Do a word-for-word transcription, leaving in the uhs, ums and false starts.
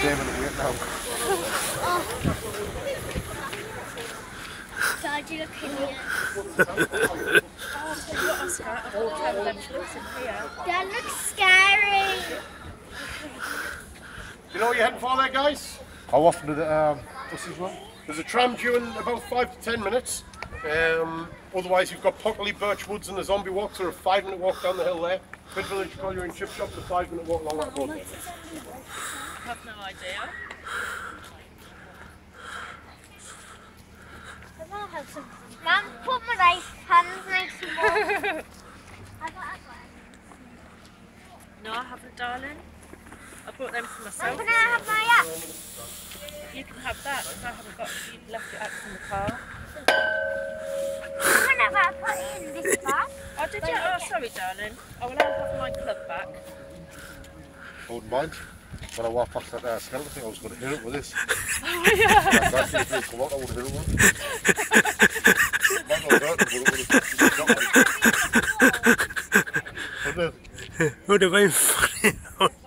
game in the weight now. Dad, you look hideous. That looks scary. You know what you're heading for there, guys? How often did it, um, what's this one? There's a tram due in about five to ten minutes. Um, otherwise, you've got Pockley, Birchwoods, and the Zombie Walks, or a five minute walk down the hill there. Bid Village, Collier and Chip Shop's a five minute walk along that road there. I have no idea. Mum, put my right hands next to mine. No, I haven't, darling. I brought them for myself. I'm gonna have my axe. You can have that, because I haven't got, you left your axe in the car. I'm gonna have put it in this bag. Oh, did you? Oh, sorry, darling. Oh, well, I'll have my club back. I wouldn't mind. When I walked past that uh, skeleton thing, I was going to hit it with this. Oh, yeah. That guy seems to come out, I would have hit it with it. Might not hurt him, but it would have Would have been funny.